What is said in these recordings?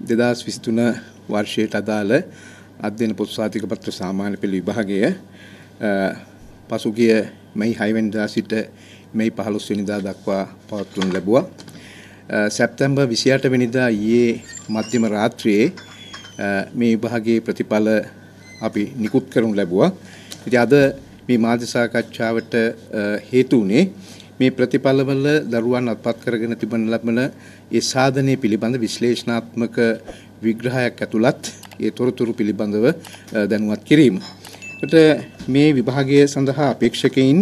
2023 වර්ෂයට අදාළ අධ්‍යයන පොත් සාතික පත්‍ර සාමාන්‍ය පෙළ විභාගය පසුගිය මැයි 6 වෙනිදා සිට මැයි 15 වෙනිදා දක්වා පවත්වනු ලැබුවා. සැප්තැම්බර් 28 වෙනිදා ඊයේ මධ්‍යම රාත්‍රියේ මේ විභාගයේ ප්‍රතිඵල අපි නිකුත් කරනු ලැබුවා. ඉතින් අද මේ මාධ්‍ය සාකච්ඡාවට හේතු වුණේ මේ ප්‍රතිඵලවල දරුවන් අත්පත් කරගෙන තිබෙන ලබන ඒ සාධනය පිළිබඳ විශ්ලේෂණාත්මක විග්‍රහයක් ඇතුළත් ඒ තොරතුරු පිළිබඳව දැනුවත් කිරීම. ඒකට මේ විභාගය සඳහා අපේක්ෂකයින්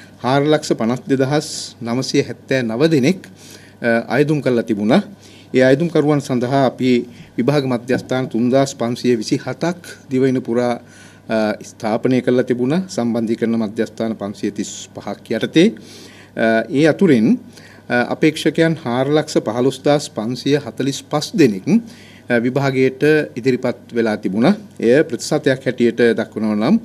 4,52,979 දෙනෙක් අයදුම් කරලා තිබුණා. ඒ අයදුම්කරුවන් සඳහා අපි විභාග මධ්‍යස්ථාන 3,527ක් දිවයින පුරා ස්ථාපනය කරලා තිබුණා. සම්බන්ධීකරණ මධ්‍යස්ථාන 535ක් යටතේ. ඒ අතුරින් අපේක්ෂකයන් 4,15,545 දෙනෙක් විභාගයට ඉදිරිපත් වෙලා තිබුණා. එය ප්‍රතිශතයක් හැටියට දක්වනවා නම්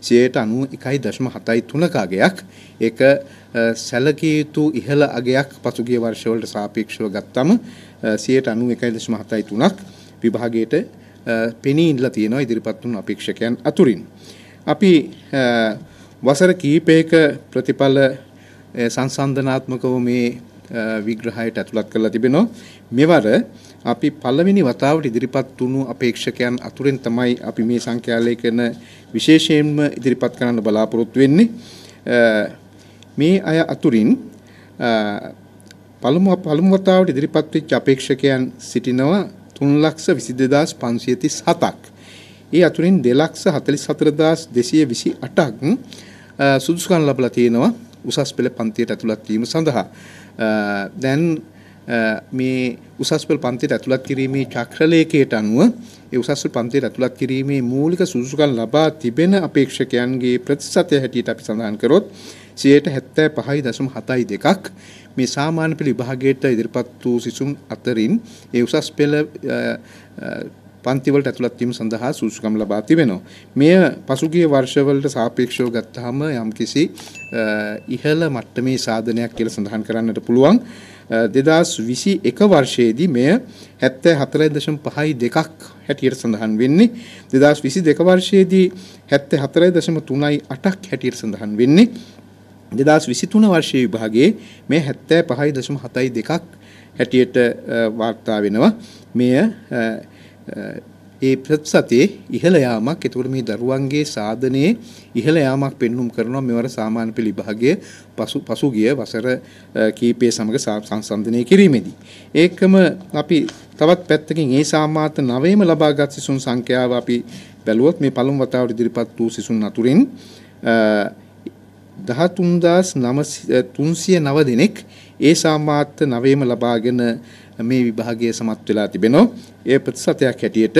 91.73ක අගයක්. ඒක සැලකිය යුතු ඉහළ අගයක් පසුගිය වර්ෂවලට සාපේක්ෂව ගත්තම 91.73ක් විභාගයට පෙනී ඉඳලා තියෙනවා ඉදිරිපත් වුණු අපේක්ෂකයන් අතුරින්. අපි වසර කිහිපයක ප්‍රතිඵල සංසන්දනාත්මකව මේ විග්‍රහයට ඇතුළත් කරලා තිබෙනවා. මෙවර අපි පළවෙනි වතාවට ඉදිරිපත් වුණු අපේක්ෂකයන් අතුරෙන් තමයි අපි මේ සංඛ්‍යාලේඛන විශේෂයෙන්ම ඉදිරිපත් කරන්න බලාපොරොත්තු වෙන්නේ. මේ අය අතුරින් පළමු වතාවට ඉදිරිපත් වෙච්ච අපේක්ෂකයන් සිටිනවා 3,22,537ක්. ඒ අතුරින් 2,44,228ක් සුදුසුකම් ලැබලා තියෙනවා උසස් පෙළ පන්තියට ඇතුළත් වීම සඳහා. දැන් මේ උසස් පෙළ පන්තියට ඇතුළත් කිරීමේ චක්‍රලේඛයට අනුව ඒ උසස් පෙළ පන්තියට ඇතුළත් කිරීමේ මූලික සුදුසුකම් ලබා තිබෙන අපේක්ෂකයන්ගේ ප්‍රතිශතය හැටියට අපි සඳහන් කරොත් 75.72ක් මේ සාමාන්‍ය පෙළ විභාගයට ඉදිරිපත් වූ සිසුන් අතරින් ඒ උසස් පෙළ පන්තිවලට ඇතුළත් වීම සඳහා සුදුසුකම් ලබා තිබෙනවා. මෙය පසුගිය වර්ෂවලට සාපේක්ෂව ගත්තාම යම්කිසි ඉහළ මට්ටමේ සාධනයක් කියලා සඳහන් කරන්නට පුළුවන්. 2021 වර්ෂයේදී මෙය 74.52ක් හැටියට සඳහන් වෙන්නේ. 2022 වර්ෂයේදී 74.38ක් හැටියට සඳහන් වෙන්නේ. 2023 වර්ෂයේ විභාගයේ මේ 75.72ක් හැටියට වාර්තා වෙනවා. මෙය ඒ ප්‍රතිශතයේ ඉහළ යාමක්. ඒතකොට මේ දරුවන්ගේ සාධනයේ ඉහළ යාමක් පෙන්눔 කරනවා මෙවර සාමාන්‍ය පෙළ විභාගයේ පසුගිය වසර කීපයේ සමග සංසන්දනය කිරීමේදී. ඒකම අපි තවත් පැත්තකින් ඒ සාමාන්‍ය 9ම ලබාගත් සිසුන් සංඛ්‍යාව අපි බැලුවොත් මේ පළමු වතාවට ඉදිරිපත් වූ සිසුන් අතුරින් 13,309 දෙනෙක් ඒ සාමාන්‍ය 9ම ලබාගෙන මේ විභාගයේ සමත් වෙලා තිබෙනවා. ඒ ප්‍රතිශතයක් හැටියට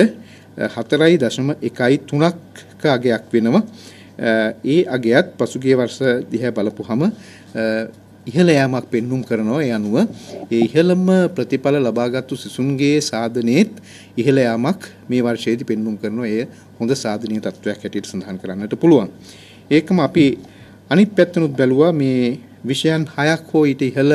4.13ක අගයක් වෙනවා. ඒ අගයත් පසුගිය වර්ෂ දිහා බලපුවහම ඉහළ යාමක් පෙන්눔 කරනවා. ඒ අනුව ඒ ඉහළම ප්‍රතිඵල ලබාගත්තු සිසුන්ගේ සාධනයේත් ඉහළ යාමක් මේ වර්ෂයේදී පෙන්눔 කරනවා. එය හොඳ සාධනීය තත්ත්වයක් හැටියට සඳහන් කරන්නට පුළුවන්. ඒකම අපි අනිත් පැත්තනොත් බැලුවා මේ විෂයන් 6ක් හෝ ඊට ඉහළ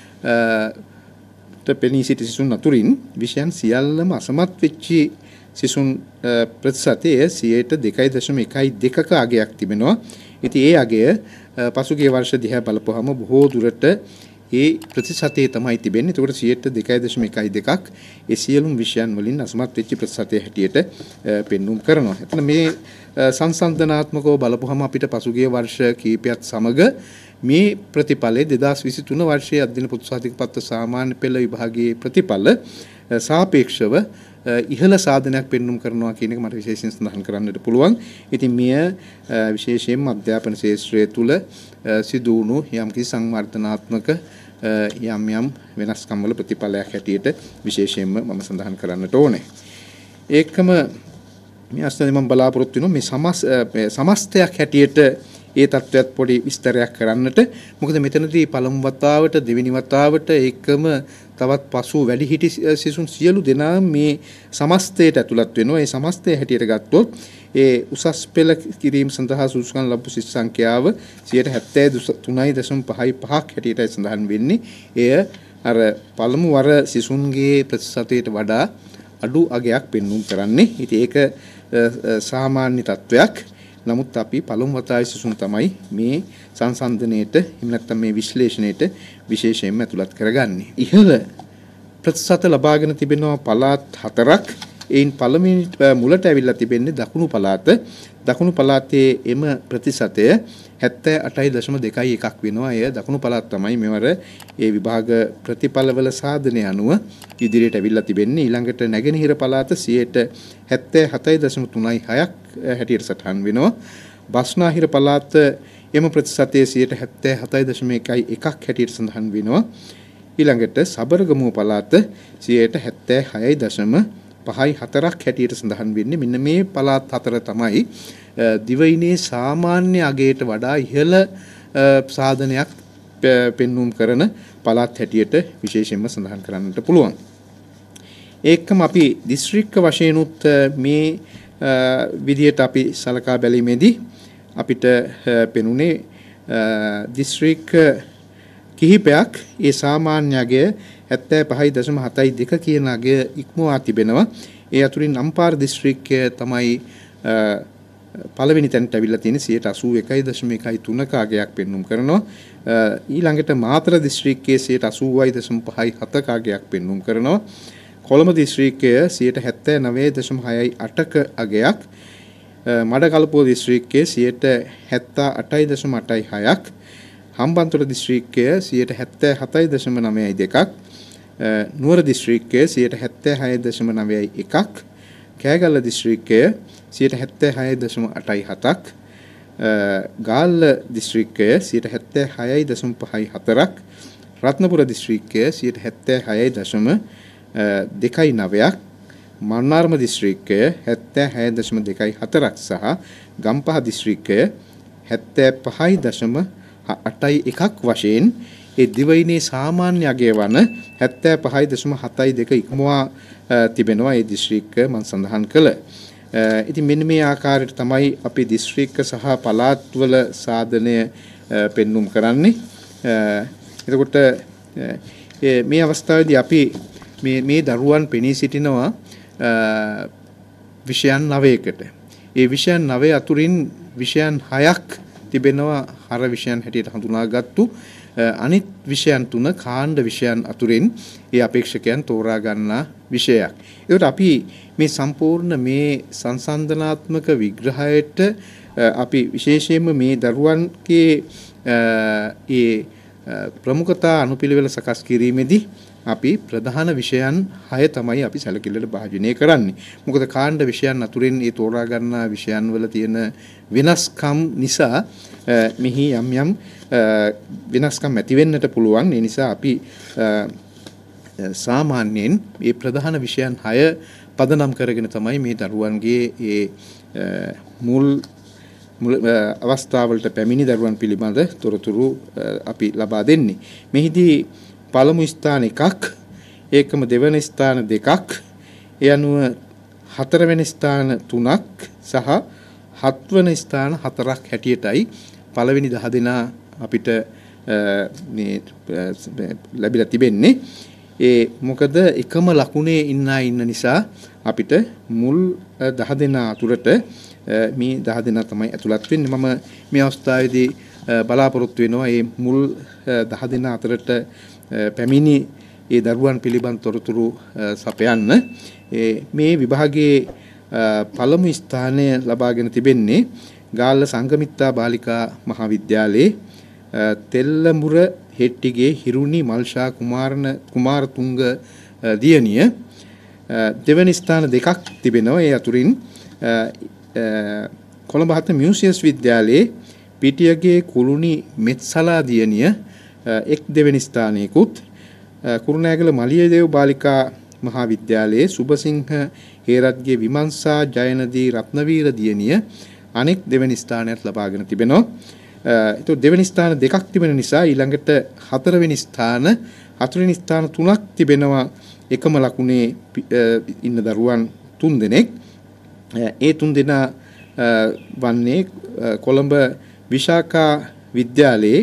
පෙනී සිටි සිසුන් අතුරින් විෂයන් සියල්ලම අසමත් වෙච්ච සිසුන් ප්‍රතිශතය 2.12ක අගයක් තිබෙනවා. ඉතින් ඒ අගය පසුගිය වර්ෂ දිහා බලපුවහම බොහෝ දුරට ඒ ප්‍රතිශතයේ තමයි තිබෙන්නේ. ඒකට 2.12ක් ඒ සියලුම විෂයන් වලින් අසමත් වෙච්ච ප්‍රතිශතය හැටියට පෙන්눔 කරනවා. එතන මේ සංසන්දනාත්මකව බලපුවහම අපිට පසුගිය වර්ෂ කීපයත් සමග මේ ප්‍රතිඵලයේ 2023 වර්ෂයේ අධ්‍යයන පොත් සාතික පත්‍ර සාමාන්‍ය පෙළ විභාගයේ ප්‍රතිඵල සාපේක්ෂව ඉහළ සාධනයක් පෙන්눔 කරනවා කියන එක මට විශේෂයෙන් සඳහන් කරන්නට පුළුවන්. ඉතින් මෙය විශේෂයෙන්ම අධ්‍යාපන ක්ෂේත්‍රය තුළ සිදු වුණු යම්කිසි සංවර්ධනාත්මක යම් වෙනස්කම් වල ප්‍රතිඵලයක් හැටියට විශේෂයෙන්ම මම සඳහන් කරන්නට ඕනේ. ඒකම මේ අස්තනේ මම බලාපොරොත්තු වෙනවා මේ සමස්තයක් හැටියට ඒ තත්ත්වයක් පොඩි විස්තරයක් කරන්නට. මොකද මෙතනදී පළමු වතාවට දෙවෙනි වතාවට ඒකම තවත් පසු වැඩිහිටි සිසුන් සියලු දෙනා මේ සමස්තයට ඇතුළත් වෙනවා. ඒ සමස්තය හැටියට ගත්තොත් ඒ උසස් පෙළ කිරීම සඳහා සුදුසුකම් ලැබපු සිසු සංඛ්‍යාව 73.55ක් හැටියට සඳහන් වෙන්නේ. එය අර පළමු වර සිසුන්ගේ ප්‍රතිශතයට වඩා අඩු අගයක් පෙන්වුම් කරන්නේ. ඉතින් ඒක සාමාන්‍ය තත්වයක්. නමුත් අපි පළමු වතාවේ සිසුන් තමයි මේ සංසන්දනයේට එහෙම නැත්නම් මේ විශ්ලේෂණයට විශේෂයෙන්ම ඇතුළත් කරගන්නේ. ඉහළ ප්‍රතිශත ලබාගෙන තිබෙනවා පළාත් 4ක්. එයින් පළමුවෙනි මුලට ඇවිල්ලා තිබෙන්නේ දකුණු පළාත. දකුණු පළාතේ එම ප්‍රතිශතය 78.21ක් වෙනවා. එය දකුණු පළාත තමයි මෙවර ඒ විභාග ප්‍රතිඵලවල සාධනය අනුව ඉදිරියට ඇවිල්ලා තිබෙන්නේ. ඊළඟට නැගෙනහිර පළාත 77.36ක් හැටියට සටහන් වෙනවා. බස්නාහිර පළාත එම ප්‍රතිශතයේ 77.1ක් හැටියට සඳහන් වෙනවා. ඊළඟට සබරගමුව පළාත 76.54ක් හැටියට සඳහන් වෙන්නේ. මෙන්න මේ පළාත් හතර තමයි දිවයිනේ සාමාන්‍ය අගයට වඩා ඉහළ සාධනයක් පෙන්වුම් කරන පළාත් හැටියට විශේෂයෙන්ම සඳහන් කරන්නට පුළුවන්. ඒකම අපි දිස්ත්‍රික්ක වශයෙන් උත් මේ විදියට අපි සලකා බැලීමේදී අපිට පෙනුනේ දිස්ත්‍රික්ක කිහිපයක් ඒ සාමාන්‍ය අගය 75.72 කියන අගය ඉක්මවා තිබෙනවා. ඒ අතුරින් අම්පාර දිස්ත්‍රික්කය තමයි පළවෙනි තැනට අවිල්ලා තියෙන 81.13ක අගයක් පෙන්වුම් කරනවා. ඊළඟට මාතර දිස්ත්‍රික්කයේ 80.57ක අගයක් පෙන්වුම් කරනවා. කොළඹ දිස්ත්‍රික්කය 79.68ක අගයක්, මඩකලපුව දිස්ත්‍රික්කයේ 78.86ක්, හම්බන්තොට දිස්ත්‍රික්කය 77.92ක්, නුවර දිස්ත්‍රික්කය 76.91ක්, කෑගල්ල දිස්ත්‍රික්කය 76.87ක්, ගාල්ල දිස්ත්‍රික්කය 76.54ක්, රත්නපුර දිස්ත්‍රික්කය 76.29ක්, මන්නාරම දිස්ත්‍රික්කය 76.24ක් සහ ගම්පහ දිස්ත්‍රික්කය 75.81ක් වශයෙන් ඒ දිවයිනේ සාමාන්‍ය අගය වන 75.72 ඉක්මවා තිබෙනවා. ඒ දිස්ත්‍රික්ක මම සඳහන් කළ. ඉතින් මෙන්න මේ ආකාරයට තමයි අපි දිස්ත්‍රික්ක සහ පළාත්වල සාධනය පෙන්눔 කරන්නේ. එතකොට මේ අවස්ථාවේදී අපි මේ දරුවන් පෙනී සිටිනවා විෂයන් 9කට. ඒ විෂයන් 9 අතුරින් විෂයන් 6ක් තිබෙනවා හර විෂයන් හැටියට හඳුනාගත්තු. අනිත් විෂයන් 3 කාණ්ඩ විෂයන් අතුරින් ඒ අපේක්ෂකයන් තෝරා ගන්නා විෂයක්. ඒකට අපි මේ සම්පූර්ණ මේ සංසන්දනාත්මක විග්‍රහයට අපි විශේෂයෙන්ම මේ දරුවන්ගේ ඒ ප්‍රමුඛතා අනුපිළිවෙල සකස් කිරීමේදී අපි ප්‍රධාන විෂයන් 6 තමයි අපි සැලකිල්ලට භාජනය කරන්නේ. මොකද කාණ්ඩ විෂයන් අතුරින් ඒ තෝරා ගන්නා විෂයන් වල තියෙන වෙනස්කම් නිසා මෙහි යම් වෙනස්කම් ඇති වෙන්නට පුළුවන්. ඒ නිසා අපි සාමාන්‍යයෙන් මේ ප්‍රධාන විෂයන් 6 පදනම් කරගෙන තමයි මේ දරුවන්ගේ ඒ මුල් අවස්ථාවලට පැමිණි දරුවන් පිළිබඳ තොරතුරු අපි ලබා දෙන්නේ. මෙහිදී පළමු ස්ථාන 1ක්, ඒකම දෙවන ස්ථාන 2ක්, ඒ අනුව හතරවෙනි ස්ථාන 3ක් සහ හත්වන ස්ථාන 4ක් හැටියටයි පළවෙනි 10 දෙනා අපිට මේ ලැබිලා තිබෙන්නේ. ඒ මොකද එකම ලකුණේ ඉන්න නිසා අපිට මුල් 10 දෙනා අතුරට මේ 10 දෙනා තමයි ඇතුළත් වෙන්නේ. මම මේ අවස්ථාවේදී බලාපොරොත්තු වෙනවා මේ මුල් 10 දෙනා අතරට පැමිණි ඒ දරුවන් පිළිබඳ තොරතුරු සපයන්න. මේ විභාගයේ පළමු ස්ථානය ලබාගෙන තිබෙන්නේ ගාල්ල සංගමිත්තා බාලිකා මහාවිද්‍යාලයේ තෙල්ලමුර හෙට්ටිගේ හිරුනි මල්ෂා කුමාරතුංග දියණිය. දෙවැනි ස්ථාන 2ක් තිබෙනවා. ඒ අතුරින් කොළඹ හත මියුසියස් විද්‍යාලයේ පිටියගේ කුළුණි මෙත්සලා දියණිය එක් දෙවැනි ස්ථානයකුත්, කුරුණෑගල මලියදේව බාලිකා මහාවිද්‍යාලයේ සුබසිංහ හේරත්ගේ විමංශා ජයනදී රත්නවීර දියණිය අනෙක් දෙවැනි ස්ථානයක් ලබාගෙන තිබෙනවා. ඒතකොට දෙවැනි ස්ථාන 2ක් තිබෙන නිසා ඊළඟට හතරවෙනි ස්ථාන, හතරවෙනි ස්ථාන 3ක් තිබෙනවා එකම ලකුණේ ඉන්න දරුවන් 3 දෙනෙක්. ඒ 3 දෙනා වන්නේ කොළඹ විශාඛා විද්‍යාලයේ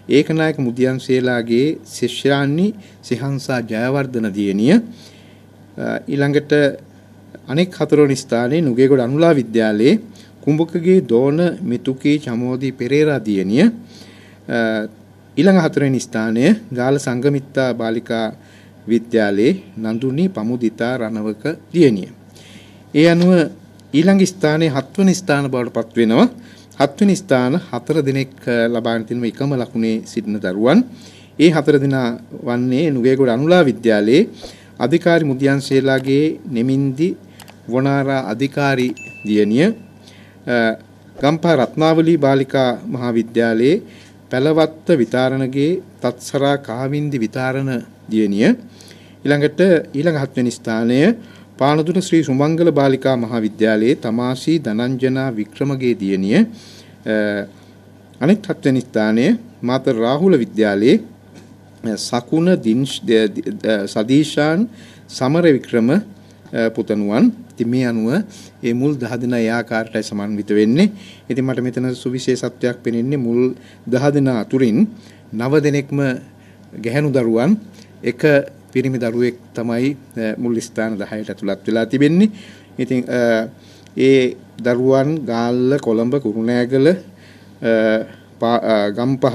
ඒකනායක මුදියන්සේලාගේ ශිෂ්‍යානි සිහංසා ජයවර්ධන දියණිය, ඊළඟට අනෙක් 4 වෙනි ස්ථානයේ නුගේගොඩ අනුලා විද්‍යාලයේ කුඹකගේ දෝන මිතුකී චමෝදි පෙරේරා දියණිය ඊළඟ 4 වෙනි ස්ථානය ගාල සංගමිත්තා බාලිකා විද්‍යාලයේ නඳුනි පමුදිතා රණවක දියණිය. ඒ අනුව ඊළඟ ස්ථානයේ 7 වෙනි ස්ථාන බවට පත් වෙනවා. 7 වෙනි ස්ථාන 4 දිනක් ලබාගෙන තිනු එකම ලකුණේ සිටින දරුවන්. ඒ 4 දෙනා වන්නේ නුගේගොඩ අනුලා විද්‍යාලයේ අධිකාරි මුදියන්සේලාගේ නෙමින්දි වනාරා අධිකාරි දියණිය, ගම්පහ රත්නාවලී බාලිකා මහාවිද්‍යාලයේ පැලවත්ත විතාරණගේ තත්සරා කාවින්දි විතාරණ දියණිය. ඊළඟ 7 වෙනි ස්ථානය පානදුන ශ්‍රී සුමංගල බාලිකා මහාවිද්‍යාලයේ තමාසි ධනංජනා වික්‍රමගේ දියණිය. අනෙක් 7 වෙනි ස්ථානය මාතර රාහුල විද්‍යාලයේ සකුණ සදීශාන් සමර වික්‍රම පුතණුවන්. ඉතින් මේ අනුව මේ මුල් 10 දෙනා ඒ ආකාරයටයි සමන්විත වෙන්නේ. ඉතින් මට මෙතන සුවිශේෂත්වයක් පෙනෙන්නේ මුල් 10 දෙනා අතුරින් 9 දෙනෙක්ම ගැහැණු දරුවන්, එක පිරිමි දරුවෙක් තමයි මුල් ස්ථාන 10ට ඇතුළත් වෙලා තිබෙන්නේ. ඉතින් ඒ දරුවන් ගාල්ල, කොළඹ, කුරුණෑගල, ගම්පහ,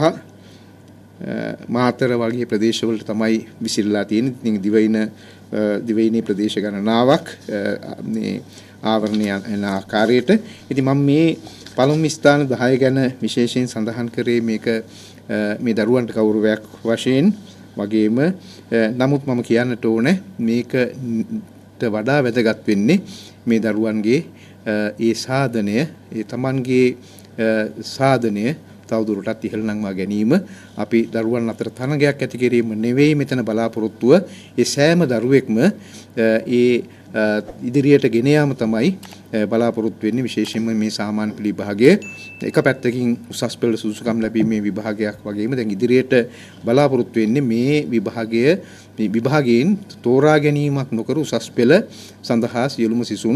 මාතර වගේ ප්‍රදේශවලට තමයි විසිරලා තියෙන්නේ. ඉතින් දිවයිනේ ප්‍රදේශ ගණනාවක් මේ ආවරණය යන ආකාරයට. ඉතින් මම මේ පළමු ස්ථාන 10 ගැන විශේෂයෙන් සඳහන් කරේ මේක මේ දරුවන්ට ගෞරවයක් වශයෙන් වගේම නමුත් මම කියන්නට ඕනේ මේකට වඩා වැදගත් වෙන්නේ මේ දරුවන්ගේ ඒ සාධනය, ඒ Tamanගේ සාධනය තවදුරටත් ඉහළ නංවා ගැනීම, අපි දරුවන් අතර තරගයක් ඇති කිරීම නෙවෙයි මෙතන බලාපොරොත්තුව. ඒ සෑම දරුවෙක්ම ඒ ඉදිරියට ගෙන යාම තමයි බලාපොරොත්තු වෙන්නේ. විශේෂයෙන්ම මේ සාමාන්‍ය පෙළ විභාගයේ එක පැත්තකින් උසස් පෙළ සුසුකම් ලැබීමේ විභාගයක් වගේම දැන් ඉදිරියට බලාපොරොත්තු වෙන්නේ මේ විභාගයෙන් තෝරා ගැනීමක් නොකර උසස් පෙළ සඳහා සියලුම සිසුන්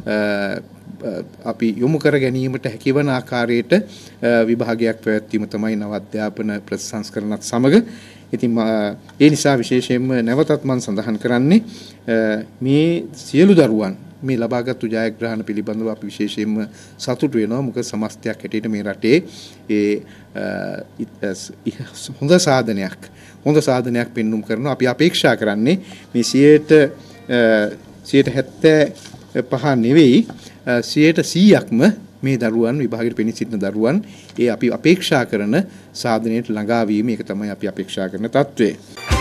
අපි යොමු කර ගැනීමට හැකිවන ආකාරයට විභාගයක් පැවැත්වීම තමයි නව අධ්‍යාපන ප්‍රතිසංස්කරණත් සමග. ඉතින් ඒ නිසා විශේෂයෙන්ම නැවතත් මම සඳහන් කරන්නේ මේ සියලු දරුවන් මේ ලබාගත් ජයග්‍රහණ පිළිබඳව අපි විශේෂයෙන්ම සතුටු වෙනවා. මොකද සමස්තයක් හැටියට මේ රටේ හොඳ සාධනයක් පෙන්눔 කරනවා. අපි අපේක්ෂා කරන්නේ මේ 75 නෙවෙයි 100%ක්ම මේ දරුවන් විභාගයට පෙනී සිටින දරුවන් ඒ අපි අපේක්ෂා කරන සාධනයට ළඟා වීම, ඒක තමයි අපි අපේක්ෂා කරන තත්ත්වය.